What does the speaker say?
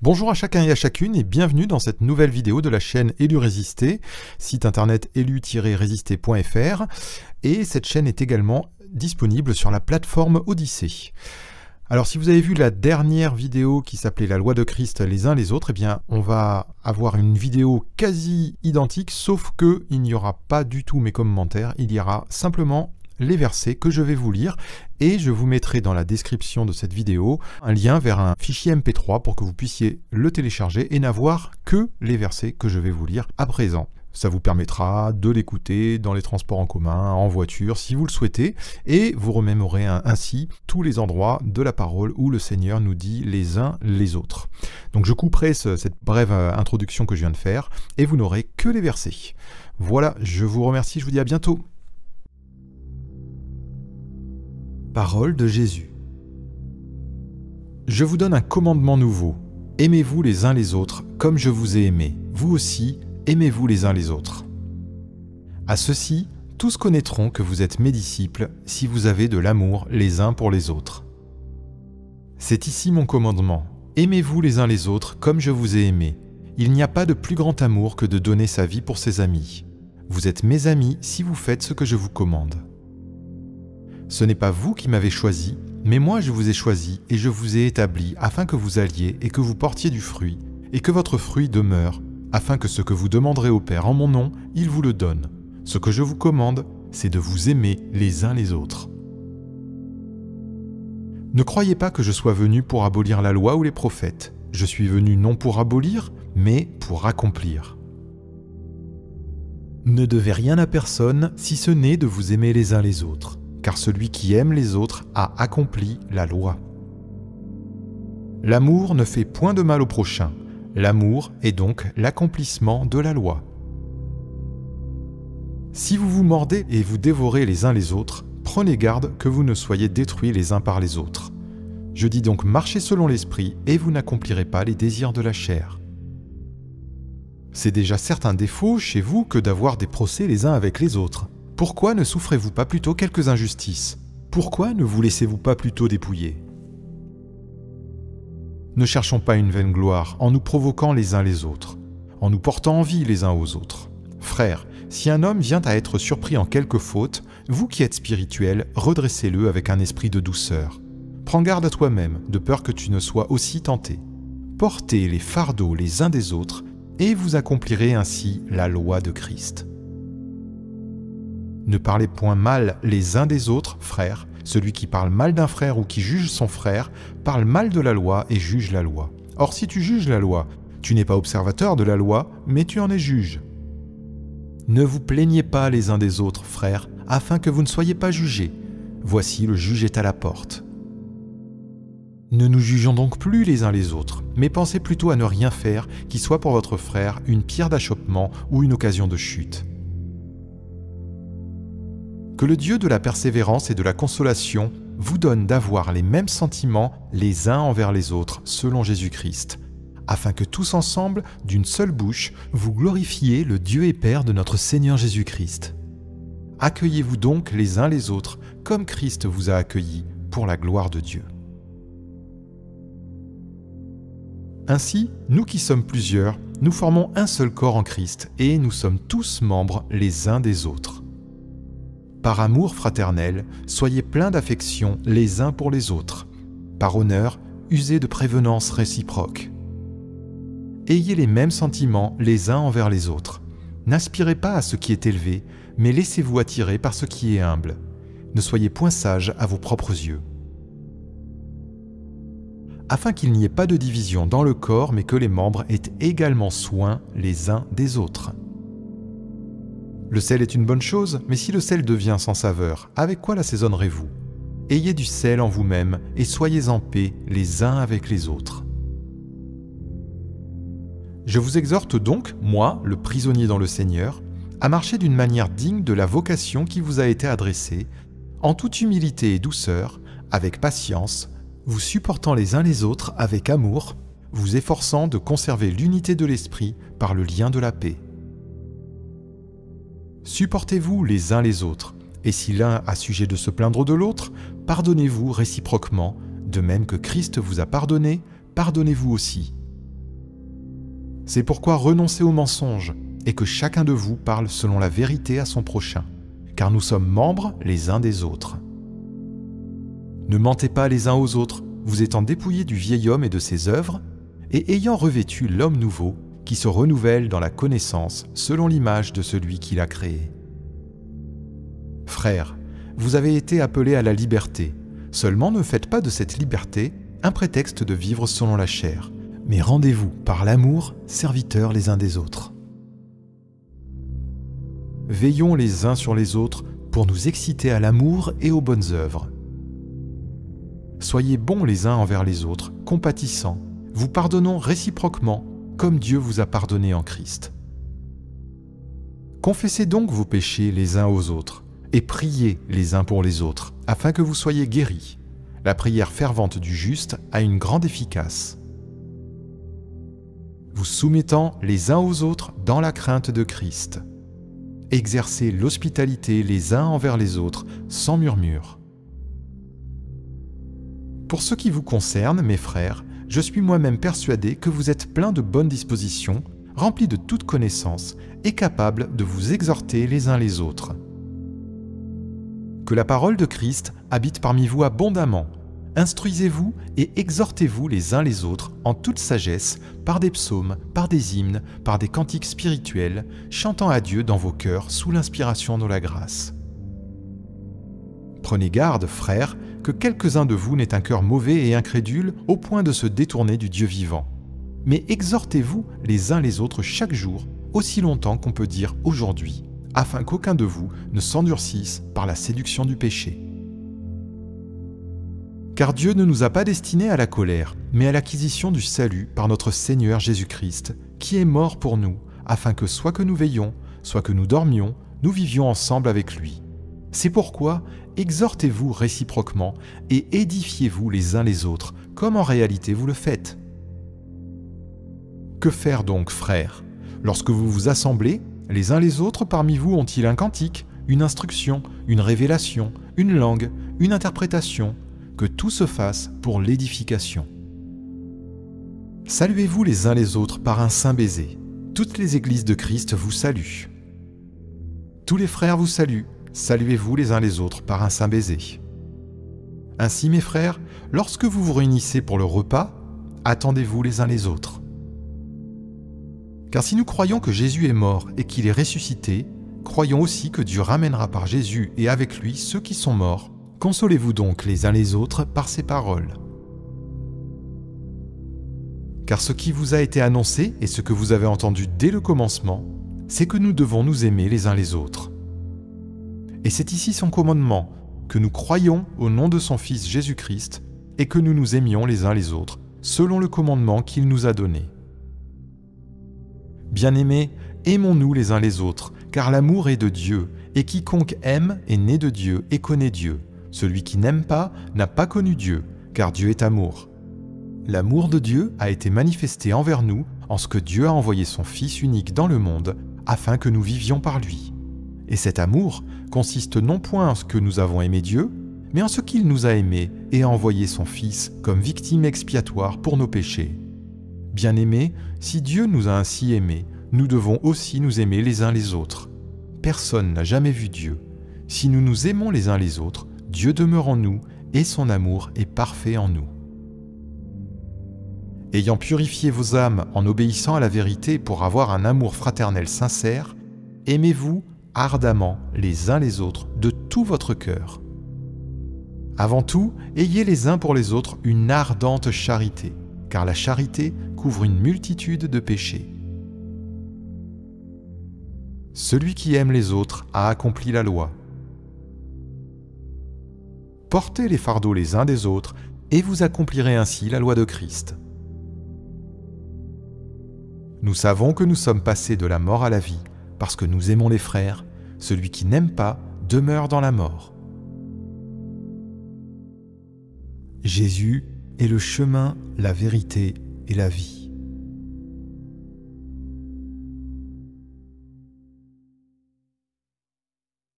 Bonjour à chacun et à chacune et bienvenue dans cette nouvelle vidéo de la chaîne Élu Résister, site internet élu-résister.fr, et cette chaîne est également disponible sur la plateforme Odyssée. Alors si vous avez vu la dernière vidéo qui s'appelait La loi de Christ les uns les autres, eh bien on va avoir une vidéo quasi identique, sauf que il n'y aura pas du tout mes commentaires, il y aura simplement les versets que je vais vous lire et je vous mettrai dans la description de cette vidéo un lien vers un fichier MP3 pour que vous puissiez le télécharger et n'avoir que les versets que je vais vous lire à présent. Ça vous permettra de l'écouter dans les transports en commun, en voiture, si vous le souhaitez, et vous remémorez ainsi tous les endroits de la parole où le Seigneur nous dit les uns les autres. Donc je couperai cette brève introduction que je viens de faire et vous n'aurez que les versets. Voilà, je vous remercie, je vous dis à bientôt. Parole de Jésus. Je vous donne un commandement nouveau. Aimez-vous les uns les autres comme je vous ai aimé. Vous aussi, aimez-vous les uns les autres. À ceci, tous connaîtront que vous êtes mes disciples si vous avez de l'amour les uns pour les autres. C'est ici mon commandement. Aimez-vous les uns les autres comme je vous ai aimé. Il n'y a pas de plus grand amour que de donner sa vie pour ses amis. Vous êtes mes amis si vous faites ce que je vous commande. Ce n'est pas vous qui m'avez choisi, mais moi je vous ai choisi et je vous ai établi afin que vous alliez et que vous portiez du fruit, et que votre fruit demeure, afin que ce que vous demanderez au Père en mon nom, il vous le donne. Ce que je vous commande, c'est de vous aimer les uns les autres. Ne croyez pas que je sois venu pour abolir la loi ou les prophètes. Je suis venu non pour abolir, mais pour accomplir. Ne devez rien à personne si ce n'est de vous aimer les uns les autres. Car celui qui aime les autres a accompli la loi. L'amour ne fait point de mal au prochain. L'amour est donc l'accomplissement de la loi. Si vous vous mordez et vous dévorez les uns les autres, prenez garde que vous ne soyez détruits les uns par les autres. Je dis donc marchez selon l'esprit et vous n'accomplirez pas les désirs de la chair. C'est déjà certes un défaut chez vous que d'avoir des procès les uns avec les autres. Pourquoi ne souffrez-vous pas plutôt quelques injustices? Pourquoi ne vous laissez-vous pas plutôt dépouiller? Ne cherchons pas une vaine gloire en nous provoquant les uns les autres, en nous portant envie les uns aux autres. Frères, si un homme vient à être surpris en quelque faute, vous qui êtes spirituels, redressez-le avec un esprit de douceur. Prends garde à toi-même, de peur que tu ne sois aussi tenté. Portez les fardeaux les uns des autres, et vous accomplirez ainsi la loi de Christ. Ne parlez point mal les uns des autres, frères. Celui qui parle mal d'un frère ou qui juge son frère, parle mal de la loi et juge la loi. Or si tu juges la loi, tu n'es pas observateur de la loi, mais tu en es juge. Ne vous plaignez pas les uns des autres, frères, afin que vous ne soyez pas jugés. Voici le juge est à la porte. Ne nous jugeons donc plus les uns les autres, mais pensez plutôt à ne rien faire qui soit pour votre frère une pierre d'achoppement ou une occasion de chute. Que le Dieu de la persévérance et de la consolation vous donne d'avoir les mêmes sentiments les uns envers les autres selon Jésus-Christ, afin que tous ensemble, d'une seule bouche, vous glorifiez le Dieu et Père de notre Seigneur Jésus-Christ. Accueillez-vous donc les uns les autres comme Christ vous a accueillis pour la gloire de Dieu. Ainsi, nous qui sommes plusieurs, nous formons un seul corps en Christ et nous sommes tous membres les uns des autres. Par amour fraternel, soyez pleins d'affection les uns pour les autres. Par honneur, usez de prévenance réciproque. Ayez les mêmes sentiments les uns envers les autres. N'aspirez pas à ce qui est élevé, mais laissez-vous attirer par ce qui est humble. Ne soyez point sages à vos propres yeux. Afin qu'il n'y ait pas de division dans le corps, mais que les membres aient également soin les uns des autres. Le sel est une bonne chose, mais si le sel devient sans saveur, avec quoi l'assaisonnerez-vous? Ayez du sel en vous-même et soyez en paix les uns avec les autres. Je vous exhorte donc, moi, le prisonnier dans le Seigneur, à marcher d'une manière digne de la vocation qui vous a été adressée, en toute humilité et douceur, avec patience, vous supportant les uns les autres avec amour, vous efforçant de conserver l'unité de l'esprit par le lien de la paix. Supportez-vous les uns les autres, et si l'un a sujet de se plaindre de l'autre, pardonnez-vous réciproquement, de même que Christ vous a pardonné, pardonnez-vous aussi. C'est pourquoi renoncez au mensonge et que chacun de vous parle selon la vérité à son prochain, car nous sommes membres les uns des autres. Ne mentez pas les uns aux autres, vous étant dépouillés du vieil homme et de ses œuvres, et ayant revêtu l'homme nouveau, qui se renouvelle dans la connaissance selon l'image de celui qui l'a créé. Frères, vous avez été appelés à la liberté, seulement ne faites pas de cette liberté un prétexte de vivre selon la chair, mais rendez-vous par l'amour serviteurs les uns des autres. Veillons les uns sur les autres pour nous exciter à l'amour et aux bonnes œuvres. Soyez bons les uns envers les autres, compatissants, vous pardonnons réciproquement, comme Dieu vous a pardonné en Christ. Confessez donc vos péchés les uns aux autres, et priez les uns pour les autres, afin que vous soyez guéris. La prière fervente du juste a une grande efficace. Vous soumettant les uns aux autres dans la crainte de Christ. Exercez l'hospitalité les uns envers les autres, sans murmure. Pour ce qui vous concerne, mes frères, je suis moi-même persuadé que vous êtes pleins de bonnes dispositions, remplis de toute connaissance et capables de vous exhorter les uns les autres. Que la parole de Christ habite parmi vous abondamment. Instruisez-vous et exhortez-vous les uns les autres en toute sagesse, par des psaumes, par des hymnes, par des cantiques spirituels, chantant à Dieu dans vos cœurs sous l'inspiration de la grâce. Prenez garde, frères, que quelques-uns de vous n'aient un cœur mauvais et incrédule au point de se détourner du Dieu vivant. Mais exhortez-vous les uns les autres chaque jour, aussi longtemps qu'on peut dire aujourd'hui, afin qu'aucun de vous ne s'endurcisse par la séduction du péché. Car Dieu ne nous a pas destinés à la colère, mais à l'acquisition du salut par notre Seigneur Jésus-Christ, qui est mort pour nous, afin que soit que nous veillions, soit que nous dormions, nous vivions ensemble avec lui. C'est pourquoi exhortez-vous réciproquement et édifiez-vous les uns les autres, comme en réalité vous le faites. Que faire donc, frères? Lorsque vous vous assemblez, les uns les autres parmi vous ont-ils un cantique, une instruction, une révélation, une langue, une interprétation? Que tout se fasse pour l'édification. Saluez-vous les uns les autres par un saint baiser. Toutes les églises de Christ vous saluent. Tous les frères vous saluent. Saluez-vous les uns les autres par un saint baiser. Ainsi, mes frères, lorsque vous vous réunissez pour le repas, attendez-vous les uns les autres. Car si nous croyons que Jésus est mort et qu'il est ressuscité, croyons aussi que Dieu ramènera par Jésus et avec lui ceux qui sont morts. Consolez-vous donc les uns les autres par ces paroles. Car ce qui vous a été annoncé et ce que vous avez entendu dès le commencement, c'est que nous devons nous aimer les uns les autres. Et c'est ici son commandement, que nous croyions au nom de son Fils Jésus-Christ et que nous nous aimions les uns les autres, selon le commandement qu'il nous a donné. Bien-aimés, aimons-nous les uns les autres, car l'amour est de Dieu, et quiconque aime est né de Dieu et connaît Dieu. Celui qui n'aime pas n'a pas connu Dieu, car Dieu est amour. L'amour de Dieu a été manifesté envers nous en ce que Dieu a envoyé son Fils unique dans le monde afin que nous vivions par lui. Et cet amour consiste non point en ce que nous avons aimé Dieu, mais en ce qu'il nous a aimés et a envoyé son Fils comme victime expiatoire pour nos péchés. Bien-aimés, si Dieu nous a ainsi aimés, nous devons aussi nous aimer les uns les autres. Personne n'a jamais vu Dieu. Si nous nous aimons les uns les autres, Dieu demeure en nous et son amour est parfait en nous. Ayant purifié vos âmes en obéissant à la vérité pour avoir un amour fraternel sincère, aimez-vous ardemment les uns les autres de tout votre cœur. Avant tout, ayez les uns pour les autres une ardente charité, car la charité couvre une multitude de péchés. Celui qui aime les autres a accompli la loi. Portez les fardeaux les uns des autres, et vous accomplirez ainsi la loi de Christ. Nous savons que nous sommes passés de la mort à la vie, parce que nous aimons les frères. Celui qui n'aime pas demeure dans la mort. Jésus est le chemin, la vérité et la vie.